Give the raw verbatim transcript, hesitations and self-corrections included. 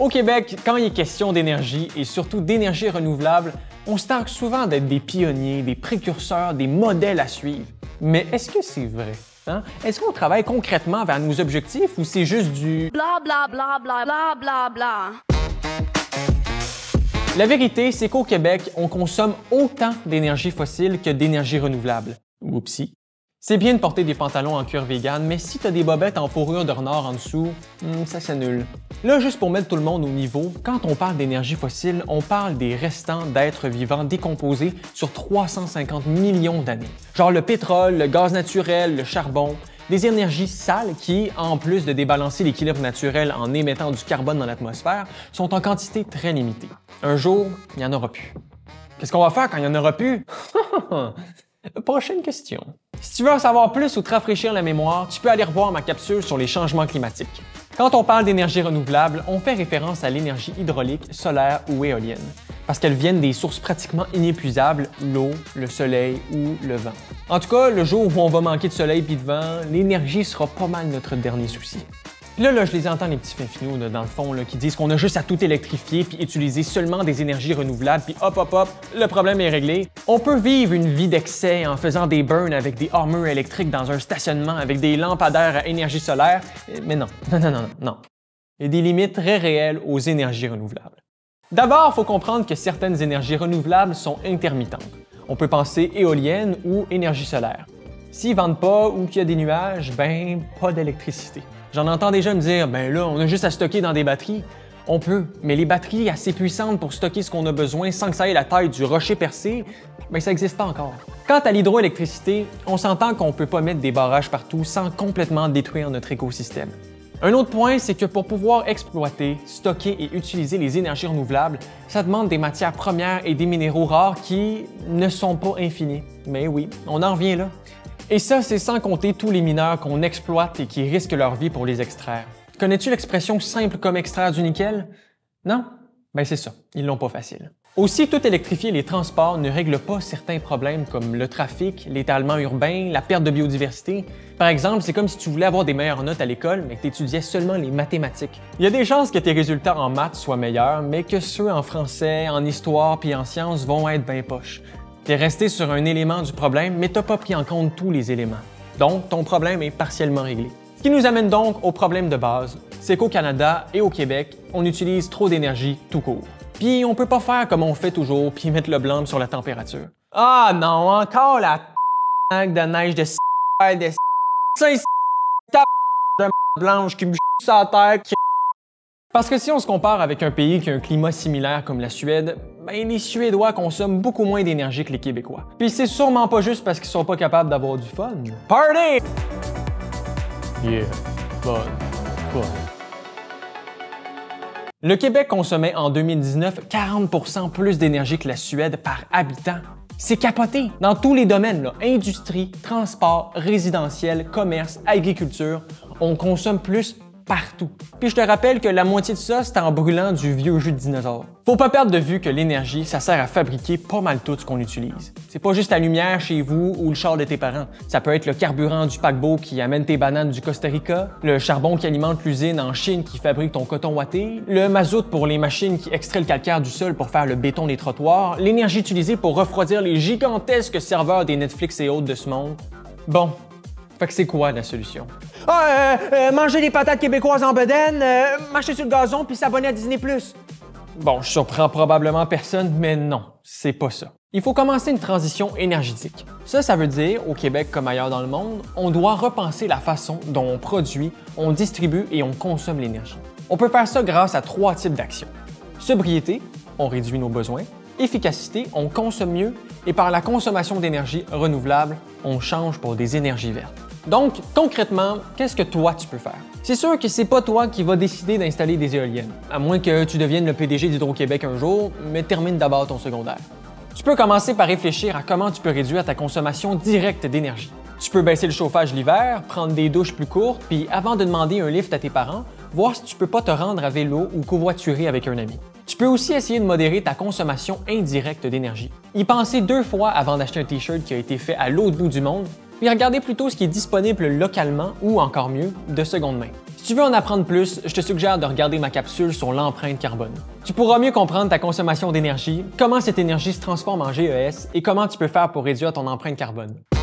Au Québec, quand il est question d'énergie et surtout d'énergie renouvelable, on se targue souvent d'être des pionniers, des précurseurs, des modèles à suivre. Mais est-ce que c'est vrai? Hein? Est-ce qu'on travaille concrètement vers nos objectifs ou c'est juste du bla bla bla bla bla bla bla? La vérité, c'est qu'au Québec, on consomme autant d'énergie fossile que d'énergie renouvelable. Oupsie. C'est bien de porter des pantalons en cuir vegan, mais si tu as des bobettes en fourrure de renard en dessous, hmm, ça s'annule. Là, juste pour mettre tout le monde au niveau, quand on parle d'énergie fossile, on parle des restants d'êtres vivants décomposés sur trois cent cinquante millions d'années. Genre le pétrole, le gaz naturel, le charbon, des énergies sales qui, en plus de débalancer l'équilibre naturel en émettant du carbone dans l'atmosphère, sont en quantité très limitée. Un jour, il n'y en aura plus. Qu'est-ce qu'on va faire quand il n'y en aura plus? Prochaine question. Si tu veux en savoir plus ou te rafraîchir la mémoire, tu peux aller revoir ma capsule sur les changements climatiques. Quand on parle d'énergie renouvelable, on fait référence à l'énergie hydraulique, solaire ou éolienne, parce qu'elles viennent des sources pratiquement inépuisables, l'eau, le soleil ou le vent. En tout cas, le jour où on va manquer de soleil puis de vent, l'énergie sera pas mal notre dernier souci. Puis là, là, je les entends, les petits fins finaux, là, dans le fond, là, qui disent qu'on a juste à tout électrifier puis utiliser seulement des énergies renouvelables, puis hop, hop, hop, le problème est réglé. On peut vivre une vie d'excès en faisant des burns avec des armures électriques dans un stationnement avec des lampadaires à énergie solaire, mais non, non, non, non, non. Il y a des limites très réelles aux énergies renouvelables. D'abord, il faut comprendre que certaines énergies renouvelables sont intermittentes. On peut penser éolienne ou énergie solaire. S'ils vendent pas ou qu'il y a des nuages, ben, pas d'électricité. J'en entends déjà me dire, ben là, on a juste à stocker dans des batteries. On peut, mais les batteries assez puissantes pour stocker ce qu'on a besoin sans que ça ait la taille du rocher percé, ben ça n'existe pas encore. Quant à l'hydroélectricité, on s'entend qu'on ne peut pas mettre des barrages partout sans complètement détruire notre écosystème. Un autre point, c'est que pour pouvoir exploiter, stocker et utiliser les énergies renouvelables, ça demande des matières premières et des minéraux rares qui ne sont pas infinis. Mais oui, on en revient là. Et ça, c'est sans compter tous les mineurs qu'on exploite et qui risquent leur vie pour les extraire. Connais-tu l'expression simple comme extraire du nickel? Non? Ben c'est ça, ils l'ont pas facile. Aussi, tout électrifier les transports ne règle pas certains problèmes comme le trafic, l'étalement urbain, la perte de biodiversité. Par exemple, c'est comme si tu voulais avoir des meilleures notes à l'école, mais que tu étudiais seulement les mathématiques. Il y a des chances que tes résultats en maths soient meilleurs, mais que ceux en français, en histoire puis en sciences vont être bien poches. Tu es resté sur un élément du problème, mais tu n'as pas pris en compte tous les éléments. Donc, ton problème est partiellement réglé. Ce qui nous amène donc au problème de base, c'est qu'au Canada et au Québec, on utilise trop d'énergie tout court. Puis on peut pas faire comme on fait toujours, puis mettre le blanc sur la température. Ah non, encore la t*** de neige de s*** de s*** de blanche qui me ch** sur la terre, qui... Parce que si on se compare avec un pays qui a un climat similaire comme la Suède, ben les Suédois consomment beaucoup moins d'énergie que les Québécois. Puis c'est sûrement pas juste parce qu'ils sont pas capables d'avoir du fun. Party! Yeah, fun, fun. Le Québec consommait en deux mille dix-neuf quarante pour cent plus d'énergie que la Suède par habitant. C'est capoté! Dans tous les domaines, là, industrie, transport, résidentiel, commerce, agriculture, on consomme plus partout. Puis je te rappelle que la moitié de ça, c'est en brûlant du vieux jus de dinosaure. Faut pas perdre de vue que l'énergie, ça sert à fabriquer pas mal tout ce qu'on utilise. C'est pas juste la lumière chez vous ou le char de tes parents. Ça peut être le carburant du paquebot qui amène tes bananes du Costa Rica, le charbon qui alimente l'usine en Chine qui fabrique ton coton ouaté, le mazout pour les machines qui extraient le calcaire du sol pour faire le béton des trottoirs, l'énergie utilisée pour refroidir les gigantesques serveurs des Netflix et autres de ce monde. Bon. Fait que c'est quoi la solution? Ah, euh, euh, manger des patates québécoises en bedaine, euh, marcher sur le gazon puis s'abonner à Disney plus. Bon, je surprends probablement personne, mais non, c'est pas ça. Il faut commencer une transition énergétique. Ça, ça veut dire, au Québec comme ailleurs dans le monde, on doit repenser la façon dont on produit, on distribue et on consomme l'énergie. On peut faire ça grâce à trois types d'actions. Sobriété, on réduit nos besoins. Efficacité, on consomme mieux. Et par la consommation d'énergie renouvelable, on change pour des énergies vertes. Donc, concrètement, qu'est-ce que toi tu peux faire? C'est sûr que c'est pas toi qui vas décider d'installer des éoliennes, à moins que tu deviennes le P D G d'Hydro-Québec un jour, mais termine d'abord ton secondaire. Tu peux commencer par réfléchir à comment tu peux réduire ta consommation directe d'énergie. Tu peux baisser le chauffage l'hiver, prendre des douches plus courtes, puis avant de demander un lift à tes parents, voir si tu peux pas te rendre à vélo ou covoiturer avec un ami. Tu peux aussi essayer de modérer ta consommation indirecte d'énergie. Y penser deux fois avant d'acheter un T-shirt qui a été fait à l'autre bout du monde, puis regarder plutôt ce qui est disponible localement ou encore mieux, de seconde main. Si tu veux en apprendre plus, je te suggère de regarder ma capsule sur l'empreinte carbone. Tu pourras mieux comprendre ta consommation d'énergie, comment cette énergie se transforme en G E S et comment tu peux faire pour réduire ton empreinte carbone.